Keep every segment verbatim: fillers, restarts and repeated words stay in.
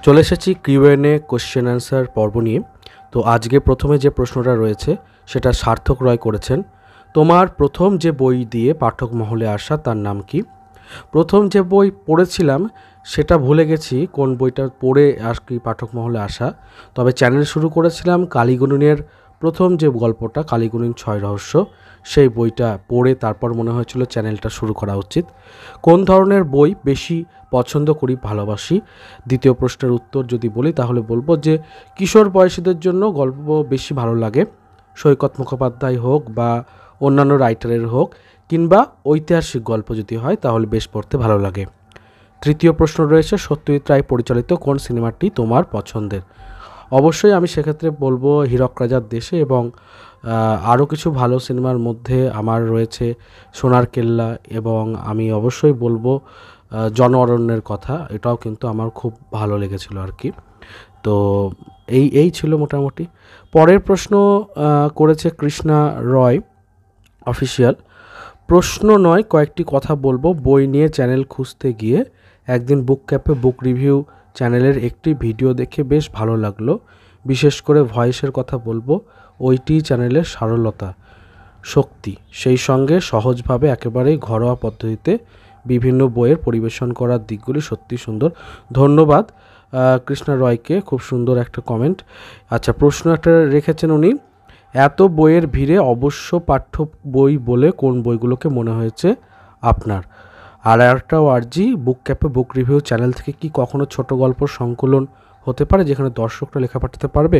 চলে এসেছি QnA question answer পর্ব নিয়ে। তো আজকে প্রথমে যে প্রশ্নটা রয়েছে সেটা সার্থক রয় করেছেন। তোমার প্রথম যে বই দিয়ে পাঠক মহলে আসা তার নাম কি? প্রথম যে বই পড়েছিলাম সেটা ভুলে গেছি কোন বইটা পড়ে আর কি পাঠক মহলে আসা। তবে চ্যানেল শুরু করেছিলাম কালীগুণনের প্রথম যে গল্পটা কালীগুণন ছয় রহস্য, সেই বইটা পড়ে তারপর মনে হয়েছিল চ্যানেলটা শুরু করা উচিত। কোন ধরনের বই বেশি পছন্দ করি ভালোবাসি? দ্বিতীয় প্রশ্নের উত্তর যদি বলি তাহলে বলবো যে কিশোর বয়সীদের জন্য গল্প বেশি ভালো লাগে, সৈকত মুখোপাধ্যায় হোক বা অন্যান্য রাইটারের হোক, কিংবা ঐতিহাসিক গল্প যদি হয় তাহলে বেশ পড়তে ভালো লাগে। তৃতীয় প্রশ্ন রয়েছে সত্যজিৎ রায় পরিচালিত কোন সিনেমাটি তোমার পছন্দের? অবশ্যই আমি সেক্ষেত্রে বলবো হীরক রাজার দেশে, এবং আরও কিছু ভালো সিনেমার মধ্যে আমার রয়েছে সোনার কেল্লা, এবং আমি অবশ্যই বলবো জন অরণ্যের কথা, এটাও কিন্তু আমার খুব ভালো লেগেছিল আর কি। তো এই এই ছিল মোটামুটি। পরের প্রশ্ন করেছে কৃষ্ণা রয় অফিসিয়াল। প্রশ্ন নয়, কয়েকটি কথা বলবো। বই নিয়ে চ্যানেল খুঁজতে গিয়ে একদিন বুক ক্যাপে বুক রিভিউ চ্যানেলের একটি ভিডিও দেখে বেশ ভালো লাগলো। বিশেষ করে ভয়েসের কথা বলবো, ওইটি চ্যানেলের সরলতা, শক্তি, সেই সঙ্গে সহজভাবে একেবারেই ঘরোয়া পদ্ধতিতে বিভিন্ন বইয়ের পরিবেশন করার দিকগুলি সত্যি সুন্দর। ধন্যবাদ কৃষ্ণা রয়কে, খুব সুন্দর একটা কমেন্ট। আচ্ছা, প্রশ্ন একটা রেখেছেন উনি, এত বইয়ের ভিড়ে অবশ্য পাঠ্য বই বলে কোন বইগুলোকে মনে হয়েছে আপনার? আর একটাও আরজি, বুক ক্যাপে বুক রিভিউ চ্যানেল থেকে কি কখনো ছোট গল্প সংকলন হতে পারে যেখানে দর্শকরা লেখা পাঠাতে পারবে?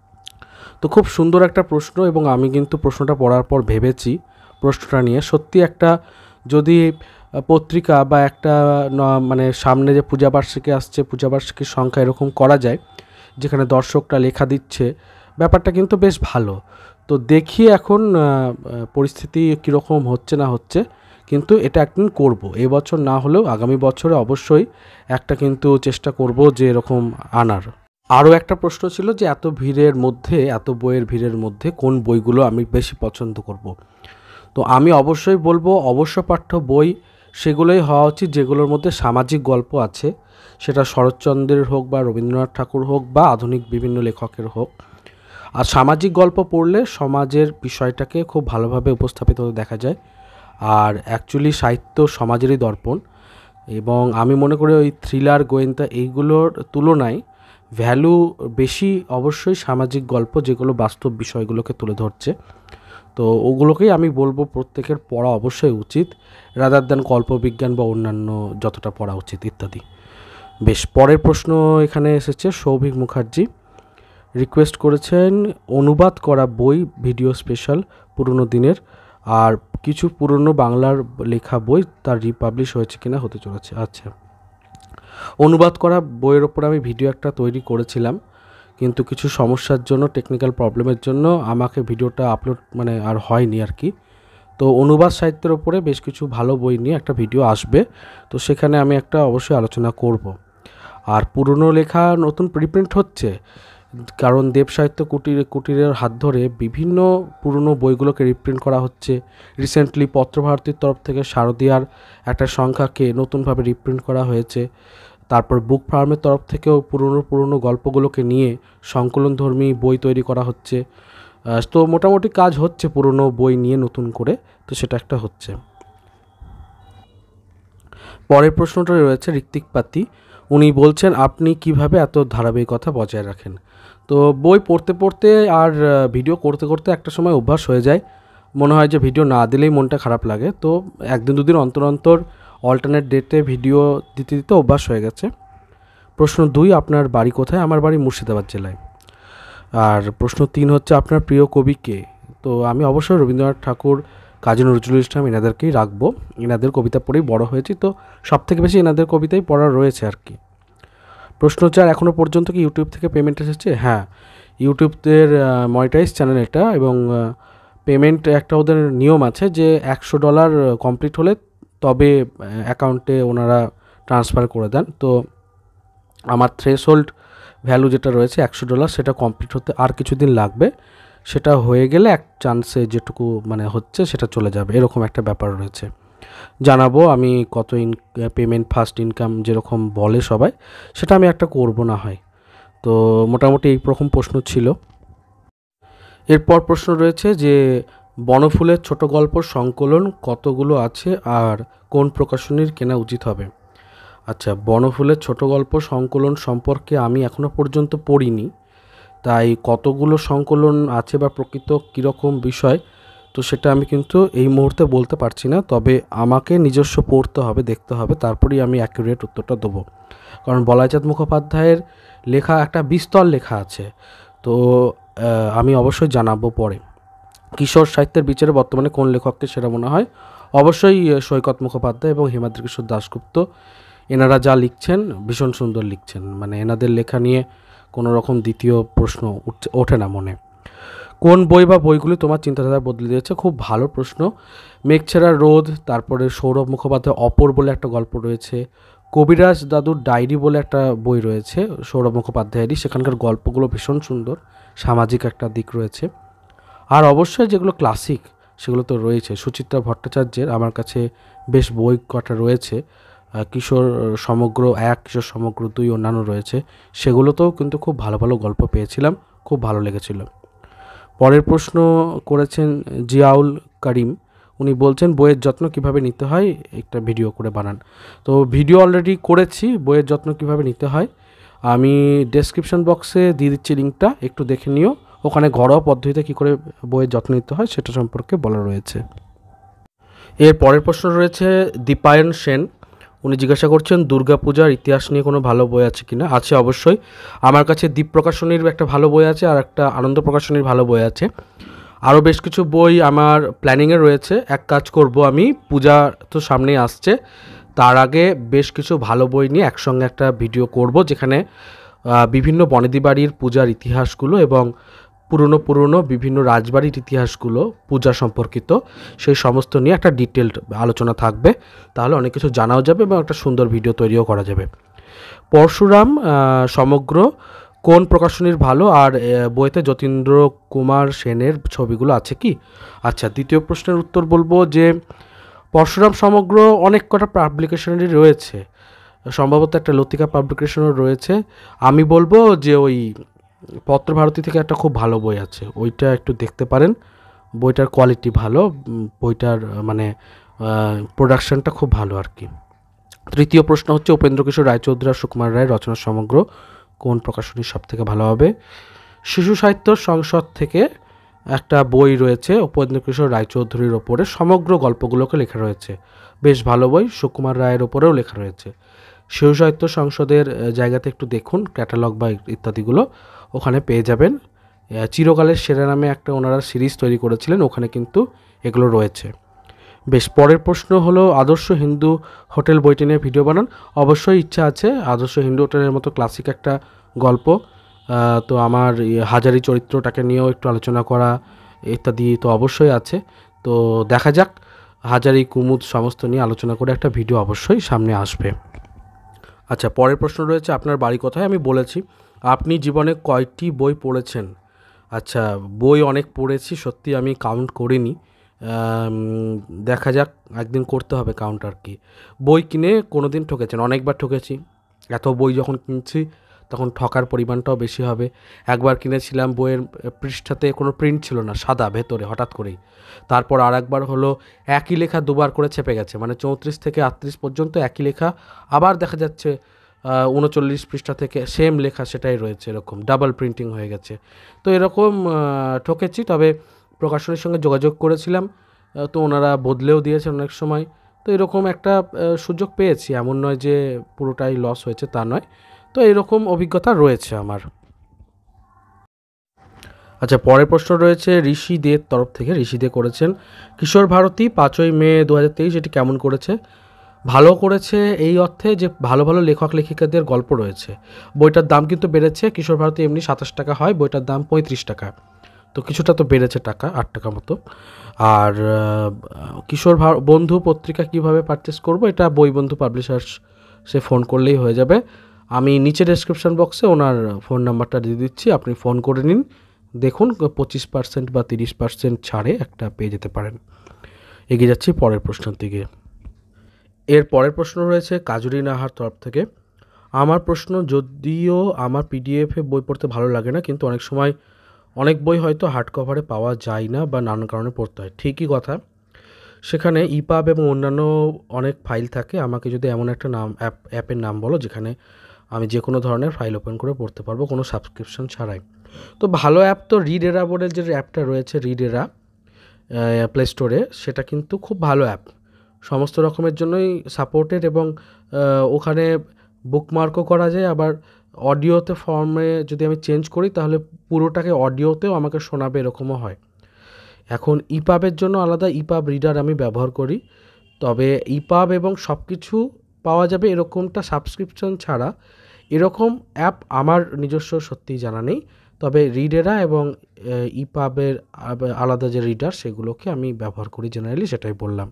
তো খুব সুন্দর একটা প্রশ্ন, এবং আমি কিন্তু প্রশ্নটা পড়ার পর ভেবেছি প্রশ্নটা নিয়ে। সত্যি একটা যদি পত্রিকা বা একটা মানে সামনে যে পূজাবার্ষিকী আসছে, পূজাবার্ষিকীর সংখ্যা এরকম করা যায় যেখানে দর্শকরা লেখা দিচ্ছে, ব্যাপারটা কিন্তু বেশ ভালো। তো দেখি এখন পরিস্থিতি কীরকম হচ্ছে না হচ্ছে, কিন্তু এটা একদিন করব, এবছর না হলেও আগামী বছরে অবশ্যই একটা কিন্তু চেষ্টা করব যে এরকম আনার। আরও একটা প্রশ্ন ছিল যে এত ভিড়ের মধ্যে, এত বইয়ের ভিড়ের মধ্যে কোন বইগুলো আমি বেশি পছন্দ করব। তো আমি অবশ্যই বলবো অবশ্য পাঠ্য বই সেগুলোই হওয়া উচিত যেগুলোর মধ্যে সামাজিক গল্প আছে, সেটা শরৎচন্দ্রের হোক বা রবীন্দ্রনাথ ঠাকুর হোক বা আধুনিক বিভিন্ন লেখকের হোক। আর সামাজিক গল্প পড়লে সমাজের বিষয়টাকে খুব ভালোভাবে উপস্থাপিত হতে দেখা যায়। আর অ্যাকচুয়ালি সাহিত্য সমাজেরই দর্পণ, এবং আমি মনে করি ওই থ্রিলার গোয়েন্দা এইগুলোর তুলনায় ভ্যালু বেশি অবশ্যই সামাজিক গল্প যেগুলো বাস্তব বিষয়গুলোকে তুলে ধরছে। তো ওগুলোকেই আমি বলবো প্রত্যেকের পড়া অবশ্যই উচিত, রাদার দ্যান কল্পবিজ্ঞান বা অন্যান্য যতটা পড়া উচিত ইত্যাদি। বেশ, পরের প্রশ্ন এখানে এসেছে সৌভিক মুখার্জি রিকোয়েস্ট করেছেন অনুবাদ করা বই ভিডিও স্পেশাল পুরনো দিনের, আর কিছু পুরনো বাংলার লেখা বই তার রিপাবলিশ হয়েছে কিনা হতে চলেছে। আচ্ছা, অনুবাদ করা বইয়ের ওপর আমি ভিডিও একটা তৈরি করেছিলাম, কিন্তু কিছু সমস্যার জন্য, টেকনিক্যাল প্রবলেমের জন্য আমাকে ভিডিওটা আপলোড মানে আর হয়নি আর কি। তো অনুবাদ সাহিত্যের ওপরে বেশ কিছু ভালো বই নিয়ে একটা ভিডিও আসবে, তো সেখানে আমি একটা অবশ্যই আলোচনা করব। আর পুরনো লেখা নতুন প্রিপ্রিন্ট হচ্ছে, কারণ দেব সাহিত্য কুটির কুটিরের হাত ধরে বিভিন্ন পুরনো বইগুলোকে রিপ্রিন্ট করা হচ্ছে। রিসেন্টলি পত্রভারতীর তরফ থেকে শারদীয়ার একটা সংখ্যাকে নতুনভাবে রিপ্রিন্ট করা হয়েছে। তারপর বুক ফার্মের তরফ থেকেও পুরনো পুরনো গল্পগুলোকে নিয়ে সংকলনধর্মী বই তৈরি করা হচ্ছে। তো মোটামুটি কাজ হচ্ছে পুরনো বই নিয়ে নতুন করে, তো সেটা একটা হচ্ছে। পরের প্রশ্নটা রয়েছে ঋত্বিক পাতি, উনি বলছেন আপনি কিভাবে এত ধারাবাহিকতা বজায় রাখেন? তো বই পড়তে পড়তে আর ভিডিও করতে করতে একটা সময় অভ্যাস হয়ে যায়, মনে হয় যে ভিডিও না দিলেই মনটা খারাপ লাগে। তো একদিন দুদিন অন্তর অন্তর অল্টারনেট ডেটে ভিডিও দিতে দিতে অভ্যাস হয়ে গেছে। প্রশ্ন দুই, আপনার বাড়ি কোথায়? আমার বাড়ি মুর্শিদাবাদ জেলায়। আর প্রশ্ন তিন হচ্ছে আপনার প্রিয় কবি কে? তো আমি অবশ্যই রবীন্দ্রনাথ ঠাকুর, কাজী নজরুল ইসলাম এনাদেরকেই রাখবো, এনাদের কবিতা পড়েই বড় হয়েছি, তো সব থেকে বেশি এনাদের কবিতাই পড়া রয়েছে আর কি। প্রশ্ন চার, এখনও পর্যন্ত কি ইউটিউব থেকে পেমেন্ট এসেছে? হ্যাঁ, ইউটিউবের মনিটাইজ চ্যানেল এটা, এবং পেমেন্ট একটা ওদের নিয়ম আছে যে একশো ডলার কমপ্লিট হলে তবে অ্যাকাউন্টে ওনারা ট্রান্সফার করে দেন। তো আমার থ্রেশহোল্ড ভ্যালু যেটা রয়েছে একশো ডলার, সেটা কমপ্লিট হতে আর কিছুদিন লাগবে, সেটা হয়ে গেলে এক চান্সে যেটুকু মানে হচ্ছে সেটা চলে যাবে, এরকম একটা ব্যাপার রয়েছে। জানাবো আমি কত ইন পেমেন্ট ফার্স্ট ইনকাম যেরকম বলে সবাই, সেটা আমি একটা করব না হয়। তো মোটামুটি এই রকম প্রশ্ন ছিল। এরপর প্রশ্ন রয়েছে যে বনফুলের ছোট গল্প সংকলন কতগুলো আছে আর কোন প্রকাশনীর কেনা উচিত হবে? আচ্ছা, বনফুলের ছোট গল্প সংকলন সম্পর্কে আমি এখনও পর্যন্ত পড়িনি, তাই কতগুলো সংকলন আছে বা প্রকৃত কীরকম বিষয় তো সেটা আমি কিন্তু এই মুহূর্তে বলতে পারছি না। তবে আমাকে নিজস্ব পড়তে হবে, দেখতে হবে, তারপরেই আমি অ্যাকুরেট উত্তরটা দেবো। কারণ বলাইচাঁদ মুখোপাধ্যায়ের লেখা একটা বিস্তর লেখা আছে, তো আমি অবশ্যই জানাবো পরে। কিশোর সাহিত্যের বিচারে বর্তমানে কোন লেখককে সেরা মনে হয়? অবশ্যই সৈকত মুখোপাধ্যায় এবং হিমাদ্রি কিশোর দাশগুপ্ত। এনারা যা লিখছেন ভীষণ সুন্দর লিখছেন, মানে এনাদের লেখা নিয়ে কোনো রকম দ্বিতীয় প্রশ্ন ওঠে না মনে। কোন বই বা বইগুলি তোমার চিন্তাধারা বদলে দিয়েছে? খুব ভালো প্রশ্ন। মেঘছেড়া রোদ, তারপরে সৌরভ মুখোপাধ্যায় অপর বলে একটা গল্প রয়েছে, কবিরাজ দাদুর ডায়েরি বলে একটা বই রয়েছে সৌরভ মুখোপাধ্যায়েরই, সেখানকার গল্পগুলো ভীষণ সুন্দর, সামাজিক একটা দিক রয়েছে। আর অবশ্যই যেগুলো ক্লাসিক সেগুলো তো রয়েছে। সুচিত্রা ভট্টাচার্যের আমার কাছে বেশ বই কটা রয়েছে, কিশোর সমগ্র এক, কিশোর সমগ্র দুই, অন্যান্য রয়েছে, সেগুলোতেও কিন্তু খুব ভালো ভালো গল্প পেয়েছিলাম, খুব ভালো লেগেছিল। পরের প্রশ্ন করেছেন জিয়াউল করিম, উনি বলছেন বইয়ের যত্ন কিভাবে নিতে হয় একটা ভিডিও করে বানান। তো ভিডিও অলরেডি করেছি বইয়ের যত্ন কিভাবে নিতে হয়, আমি ডেসক্রিপশন বক্সে দিয়ে দিচ্ছি লিঙ্কটা, একটু দেখে নিও। ওখানে ঘরোয়া পদ্ধতিতে কী করে বইয়ের যত্ন নিতে হয় সেটা সম্পর্কে বলা রয়েছে। এর পরের প্রশ্ন রয়েছে দীপায়ন সেন, উনি জিজ্ঞাসা করছেন দুর্গাপূজার ইতিহাস নিয়ে কোনো ভালো বই আছে কিনা? আছে অবশ্যই, আমার কাছে দীপ প্রকাশনীর একটা ভালো বই আছে আর একটা আনন্দ প্রকাশনীর ভালো বই আছে। আরও বেশ কিছু বই আমার প্ল্যানিংয়ে রয়েছে। এক কাজ করব, আমি পূজা তো সামনেই আসছে, তার আগে বেশ কিছু ভালো বই নিয়ে একসঙ্গে একটা ভিডিও করব, যেখানে বিভিন্ন বনেদি বাড়ির পূজার ইতিহাসগুলো এবং পুরনো পুরনো বিভিন্ন রাজবাড়ির ইতিহাসগুলো পূজা সম্পর্কিত সেই সমস্ত নিয়ে একটা ডিটেলড আলোচনা থাকবে। তাহলে অনেক কিছু জানাও যাবে এবং একটা সুন্দর ভিডিও তৈরিও করা যাবে। পরশুরাম সমগ্র কোন প্রকাশনীর ভালো, আর বইতে যতীন্দ্র কুমার সেনের ছবিগুলো আছে কি? আচ্ছা, দ্বিতীয় প্রশ্নের উত্তর বলবো যে পরশুরাম সমগ্র অনেক কটা পাবলিকেশনেরই রয়েছে, সম্ভবত একটা লতিকা পাবলিকেশনও রয়েছে। আমি বলবো যে ওই পত্রভারতী থেকে একটা খুব ভালো বই আছে, ওইটা একটু দেখতে পারেন, বইটার কোয়ালিটি ভালো, বইটার মানে প্রোডাকশানটা খুব ভালো আর কি। তৃতীয় প্রশ্ন হচ্ছে উপেন্দ্রকিশোর রায়চৌধুরী আর সুকুমার রায়ের রচনা সমগ্র কোন প্রকাশনী সব থেকে ভালো হবে? শিশু সাহিত্য সংসদ থেকে একটা বই রয়েছে উপেন্দ্রকিশোর রায়চৌধুরীর ওপরে, সমগ্র গল্পগুলোকে লেখা রয়েছে, বেশ ভালো বই। সুকুমার রায়ের ওপরেও লেখা রয়েছে। শিশু সাহিত্য সংসদের জায়গাতে একটু দেখুন ক্যাটালগ বা ইত্যাদিগুলো, ওখানে পেয়ে যাবেন। চিরকালের সেরা নামে একটা ওনারা সিরিজ তৈরি করেছিলেন, ওখানে কিন্তু এগুলো রয়েছে। বেশ, পরের প্রশ্ন হলো আদর্শ হিন্দু হোটেল বইটি নিয়ে ভিডিও বানান। অবশ্যই ইচ্ছা আছে, আদর্শ হিন্দু হোটেলের মতো ক্লাসিক একটা গল্প, তো আমার হাজারি চরিত্রটাকে নিয়েও একটু আলোচনা করা ইত্যাদি তো অবশ্যই আছে। তো দেখা যাক, হাজারি কুমুদ সমস্ত নিয়ে আলোচনা করে একটা ভিডিও অবশ্যই সামনে আসবে। আচ্ছা, পরের প্রশ্ন রয়েছে আপনার বাড়ি কোথায়? আমি বলেছি। আপনি জীবনে কয়টি বই পড়েছেন? আচ্ছা, বই অনেক পড়েছি, সত্যি আমি কাউন্ট করিনি, দেখা যাক, একদিন করতে হবে কাউন্ট আর কি। বই কিনে কোনো দিন ঠকেছেন? অনেকবার ঠকেছি, এত বই যখন কিনছি তখন ঠকার পরিমাণটাও বেশি হবে। একবার কিনেছিলাম, বইয়ের পৃষ্ঠাতে কোনো প্রিন্ট ছিল না, সাদা ভেতরে, হঠাৎ করেই। তারপর আর একবার হলো একই লেখা দুবার করে ছেপে গেছে, মানে চৌত্রিশ থেকে আটত্রিশ পর্যন্ত একই লেখা, আবার দেখা যাচ্ছে উনচল্লিশ পৃষ্ঠা থেকে সেম লেখা সেটাই রয়েছে, এরকম ডাবল প্রিন্টিং হয়ে গেছে। তো এরকম ঠকেছি, তবে প্রকাশনীর সঙ্গে যোগাযোগ করেছিলাম, তো ওনারা বদলেও দিয়েছেন অনেক সময়। তো এরকম একটা সুযোগ পেয়েছি, এমন নয় যে পুরোটাই লস হয়েছে, তা নয়। তো এরকম অভিজ্ঞতা রয়েছে আমার। আচ্ছা, পরের প্রশ্ন রয়েছে ঋষি দের তরফ থেকে, ঋষি দে করেছেন কিশোর ভারতী পাঁচই মে দু হাজার তেইশ, এটি কেমন করেছে? ভালো করেছে এই অর্থে যে ভালো ভালো লেখক লেখিকাদের গল্প রয়েছে। বইটার দাম কিন্তু বেড়েছে, কিশোর ভারতী এমনি সাতাশ টাকা হয়, বইটার দাম পঁয়ত্রিশ টাকা, তো কিছুটা তো বেড়েছে টাকা, আট টাকা মতো। আর কিশোর বন্ধু পত্রিকা কিভাবে পারচেস করব, এটা বই বন্ধু পাবলিশার্স সে ফোন করলেই হয়ে যাবে। আমি নিচে ডেসক্রিপশন বক্সে ওনার ফোন নাম্বারটা দিয়ে দিচ্ছি, আপনি ফোন করে নিন, দেখুন পঁচিশ পার্সেন্ট বা তিরিশ পার্সেন্ট ছাড়ে একটা পেয়ে যেতে পারেন। এগিয়ে যাচ্ছি পরের প্রশ্নের দিকে। এর পরের প্রশ্ন রয়েছে কাজুরি নাহার তরফ থেকে। আমার প্রশ্ন, যদিও আমার পিডিএফে বই পড়তে ভালো লাগে না, কিন্তু অনেক সময় অনেক বই হয়তো হার্ড কভারে পাওয়া যায় না বা নানান কারণে পড়তে হয়। ঠিকই কথা, সেখানে ইপাব এবং অন্যান্য অনেক ফাইল থাকে। আমাকে যদি এমন একটা নাম অ্যাপ অ্যাপের নাম বলো যেখানে আমি যে কোনো ধরনের ফাইল ওপেন করে পড়তে পারবো কোনো সাবস্ক্রিপশন ছাড়াই। তো ভালো অ্যাপ তো রিডেরা বলে যে অ্যাপটা রয়েছে, রিডেরা প্লে স্টোরে, সেটা কিন্তু খুব ভালো অ্যাপ, সমস্ত রকমের জন্যই সাপোর্টেড, এবং ওখানে বুকমার্কও করা যায়। আবার অডিওতে ফর্মে যদি আমি চেঞ্জ করি তাহলে পুরোটাকে অডিওতেও আমাকে শোনাবে, এরকমও হয়। এখন ইপাবের জন্য আলাদা ইপাব রিডার আমি ব্যবহার করি, তবে ইপাব এবং সব কিছু পাওয়া যাবে এরকমটা সাবস্ক্রিপশন ছাড়া এরকম অ্যাপ আমার নিজস্ব সত্যিই জানা নেই। তবে রিডেরা এবং ইপাবের আলাদা যে রিডার সেগুলোকে আমি ব্যবহার করি জেনারেলি, সেটাই বললাম।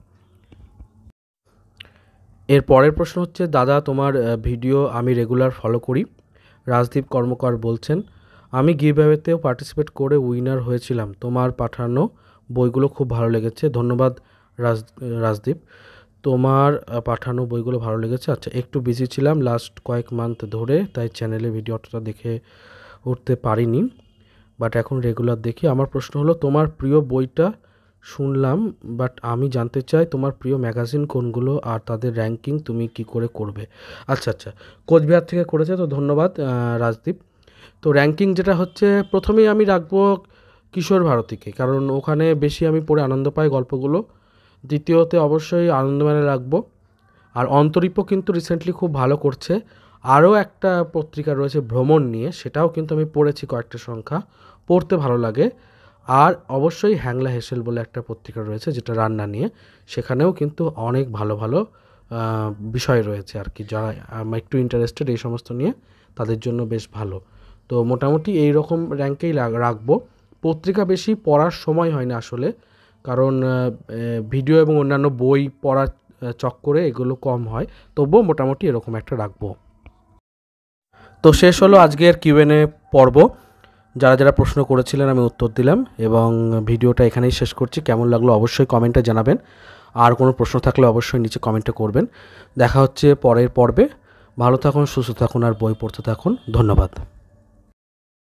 এর পরের প্রশ্ন হচ্ছে, দাদা তোমার ভিডিও আমি রেগুলার ফলো করি। রাজদীপ কর্মকার বলছেন, আমি গিভঅ্যাওয়েতেও পার্টিসিপেট করে উইনার হয়েছিলাম। তোমার পাঠানো বইগুলো খুব ভালো লেগেছে। ধন্যবাদ রাজ রাজদীপ তোমার পাঠানো বইগুলো ভালো লেগেছে। আচ্ছা, একটু বিজি ছিলাম লাস্ট কয়েক মান্থ ধরে, তাই চ্যানেলে ভিডিওটা দেখে উঠতে পারিনি, বাট এখন রেগুলার দেখি। আমার প্রশ্ন হলো, তোমার প্রিয় বইটা শুনলাম, বাট আমি জানতে চাই তোমার প্রিয় ম্যাগাজিন কোনগুলো আর তাদের র্যাঙ্কিং তুমি কি করে করবে। আচ্ছা আচ্ছা, কোচবিহার থেকে করেছে, তো ধন্যবাদ রাজদীপ। তো র্যাঙ্কিং যেটা হচ্ছে, প্রথমেই আমি রাখবো কিশোর ভারতীকে, কারণ ওখানে বেশি আমি পড়ে আনন্দ পাই গল্পগুলো। দ্বিতীয়তে অবশ্যই আনন্দমেলা রাখবো। আর অন্তরীপ কিন্তু রিসেন্টলি খুব ভালো করছে। আরও একটা পত্রিকা রয়েছে ভ্রমণ নিয়ে, সেটাও কিন্তু আমি পড়েছি কয়েকটা সংখ্যা, পড়তে ভালো লাগে। আর অবশ্যই হ্যাংলা হেসেল বলে একটা পত্রিকা রয়েছে যেটা রান্না নিয়ে, সেখানেও কিন্তু অনেক ভালো ভালো বিষয় রয়েছে আর কি, যারা একটু ইন্টারেস্টেড এই সমস্ত নিয়ে তাদের জন্য বেশ ভালো। তো মোটামুটি এই রকম র্যাঙ্কেই রাখবো। পত্রিকা বেশি পড়ার সময় হয় না আসলে, কারণ ভিডিও এবং অন্যান্য বই পড়ার চক্করে এগুলো কম হয়, তবুও মোটামুটি এরকম একটা রাখবো। তো শেষ হলো আজকের কিউএনএ পর্ব। যারা যারা প্রশ্ন করেছিলেন আমি উত্তর দিলাম, এবং ভিডিওটা এখানেই শেষ করছি। কেমন লাগলো অবশ্যই কমেন্টে জানাবেন, আর কোনো প্রশ্ন থাকলে অবশ্যই নিচে কমেন্টে করবেন। দেখা হচ্ছে পরের পর্বে। ভালো থাকুন, সুস্থ থাকুন, আর বই পড়তে থাকুন। ধন্যবাদ।